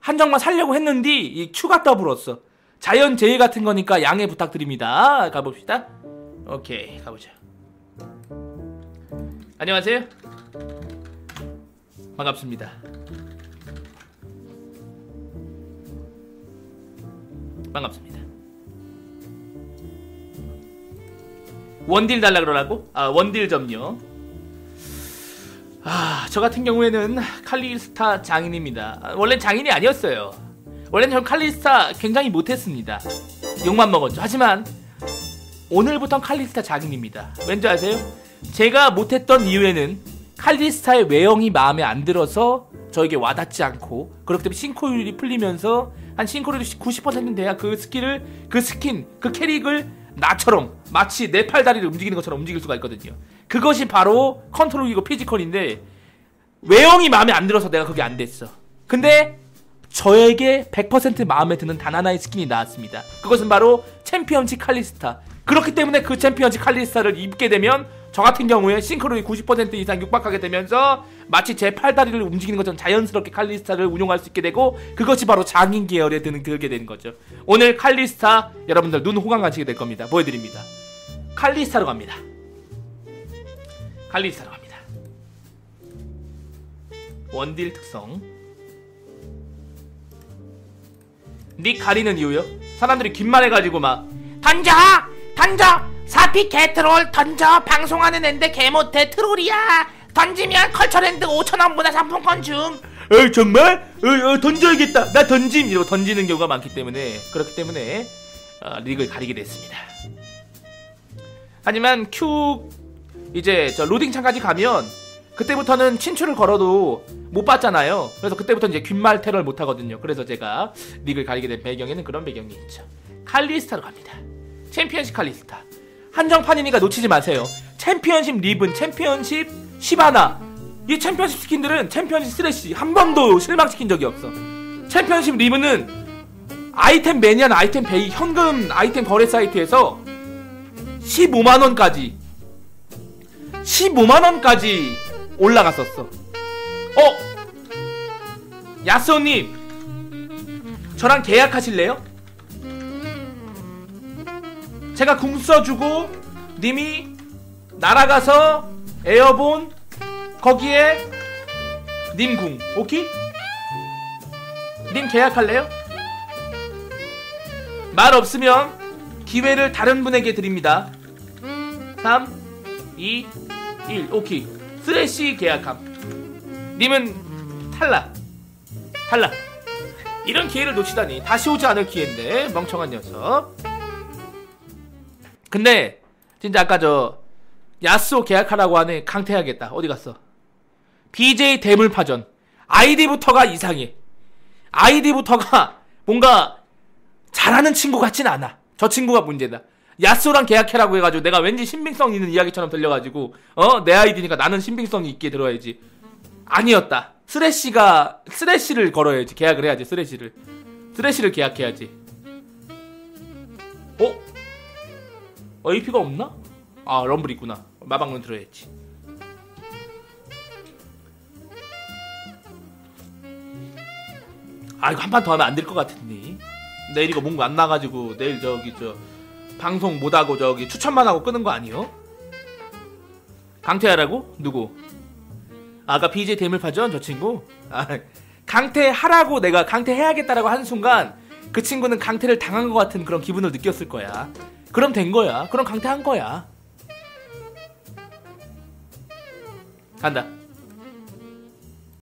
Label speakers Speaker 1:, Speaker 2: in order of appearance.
Speaker 1: 한정만 살려고 했는데 이 Q가 떠불었어. 자연 재해 같은 거니까 양해 부탁드립니다. 가봅시다. 오케이, 가보자. 안녕하세요. 반갑습니다. 반갑습니다. 원딜 달라 그러라고? 아, 원딜 점요. 아, 저 같은 경우에는 칼리스타 장인입니다. 원래는 장인이 아니었어요. 원래는 전 칼리스타 굉장히 못했습니다. 욕만 먹었죠. 하지만 오늘부턴 칼리스타 장인입니다. 왠지 아세요? 제가 못했던 이유에는 칼리스타의 외형이 마음에 안 들어서 저에게 와닿지 않고, 그렇기 때문에 싱크로율이 풀리면서 한 싱크로율이 90%는 돼야 그 스킬을, 그 스킨, 그 캐릭을 나처럼 마치 내 팔다리를 움직이는 것처럼 움직일 수가 있거든요. 그것이 바로 컨트롤이고 피지컬인데 외형이 마음에 안 들어서 내가 그게 안 됐어. 근데 저에게 100% 마음에 드는 단 하나의 스킨이 나왔습니다. 그것은 바로 챔피언십 칼리스타. 그렇기 때문에 그 챔피언십 칼리스타를 입게 되면 저 같은 경우에 싱크로율이 90% 이상 육박하게 되면서 마치 제 팔다리를 움직이는 것처럼 자연스럽게 칼리스타를 운용할 수 있게 되고, 그것이 바로 장인 계열에 드는 그게 되는 거죠. 오늘 칼리스타 여러분들 눈 호강 가시게 될 겁니다. 보여드립니다. 칼리스타로 갑니다. 칼리스타로 갑니다. 원딜 특성. 닉 가리는 이유요? 사람들이 긴말해가지고 막 던져! 던져! 사피 개트롤 던져! 방송하는 앤데 개못해 트롤이야! 던지면 컬처랜드 5,000원 문화상품권 줌! 에이 정말? 던져야겠다! 나 던짐! 이러고 던지는 경우가 많기 때문에, 그렇기 때문에 릭을 가리게 됐습니다. 하지만 Q 이제 저 로딩창까지 가면 그때부터는 친추를 걸어도 못 받잖아요. 그래서 그때부터 이제 귓말 테러를 못 하거든요. 그래서 제가 릭을 가리게 된 배경에는 그런 배경이 있죠. 칼리스타로 갑니다. 챔피언십 칼리스타. 한정판이니까 놓치지 마세요. 챔피언십 리븐, 챔피언십 시바나, 이 챔피언십 스킨들은 챔피언십 스래시 한 번도 실망시킨 적이 없어. 챔피언십 리븐은 아이템 매니아나 아이템 베이 현금 아이템 거래 사이트에서 15만원까지 15만원까지 올라갔었어. 야스오님, 저랑 계약하실래요? 제가 궁 써주고 님이 날아가서 에어본 거기에 님 궁, 오케이? 님 계약할래요? 말 없으면 기회를 다른 분에게 드립니다. 3, 2, 1, 오케이. 쓰레쉬 계약함. 님은 탈락. 이런 기회를 놓치다니. 다시 오지 않을 기회인데, 멍청한 녀석. 근데 진짜 아까 저 야스오 계약하라고 하네. 강퇴해야겠다. 어디 갔어? BJ 대물파전. 아이디부터가 이상해. 아이디부터가 뭔가 잘하는 친구 같진 않아. 저 친구가 문제다. 야스오랑 계약해라고 해가지고 내가 왠지 신빙성 있는 이야기처럼 들려가지고 내 아이디니까 나는 신빙성이 있게 들어야지. 아니었다. 쓰레쉬를 걸어야지. 계약을 해야지. 쓰레쉬를 계약해야지. AP가 없나? 아, 럼블 있구나. 마방문 들어야지. 아, 이거 한 판 더 하면 안 될 것 같은데. 내일 이거 뭔가 안 나가지고 내일 방송 못하고 추천만 하고 끄는 거 아니요? 강퇴하라고? 누구? 아까 BJ 대물파전 저 친구? 아, 강퇴하라고 내가 강퇴해야겠다라고 하는 순간 그 친구는 강퇴를 당한 것 같은 그런 기분을 느꼈을 거야. 그럼 된 거야. 그럼 강퇴한 거야. 간다.